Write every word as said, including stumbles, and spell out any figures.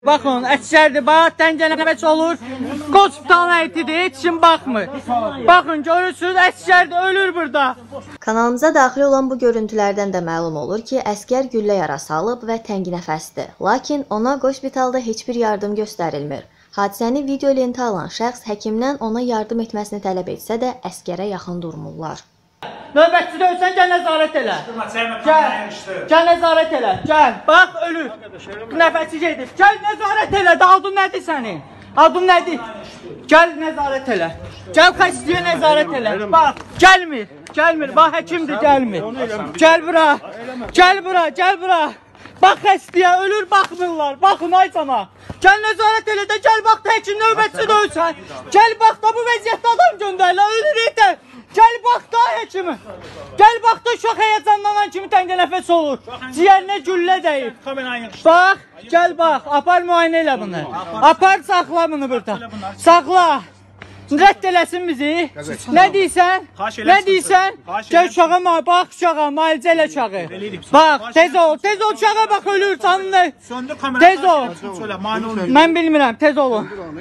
Baxın, əksərdir, bax, təngənə nəfəs olur, hospital həyətidir, heç kim baxmır. Baxın, görürsünüz, əksərdir, ölür burada. Kanalımıza daxil olan bu görüntülərdən də məlum olur ki, əskər güllə yarası alıb və tənginəfəsdir. Lakin ona hospitalda heç bir yardım göstərilmir. Hadisəni video lentə alan şəxs həkimdən ona yardım etməsini tələb etsə də, əskərə yaxın durmurlar. Növbətçi dövsən, gəl nəzarət elə. Gəl, gəl nəzarət elə, gəl, bax, ölür. Nəfəsi gedir, gəl nəzarət elə, adın nədir sənin? Adın nədir? Gəl nəzarət elə, gəl xəstəyə nəzarət elə, bax, gəlmir, gəlmir, bax, həkimdir, gəlmir. Gəl bura, gəl bura, gəl bura. Bax, xəstəyə ölür, baxmırlar, baxın, ay sana. Gəl nəzarət elə də, gəl bax da həkim növbətçi dövsən. Gəl bax da bu vəziyyətdə adam göndərilə, ölür etər. Gəl bax da həkimi. Gəl bax da uşaq həyəcanlanan kimi təngənəfəs olur. Ciyərinə güllə dəyib. Bax, gəl bax, apar müayinə elə bunu. Apar, saxla bunu burada. Saxla. Rədd eləsin bizi. Nə deyirsən? Nə deyirsən? Gəl uşağa, bax uşağa, müalicə elə uşağı. Bax, tez ol, tez ol uşağa bax, ölür, sanını. Tez ol. Mən bilmirəm, tez olun.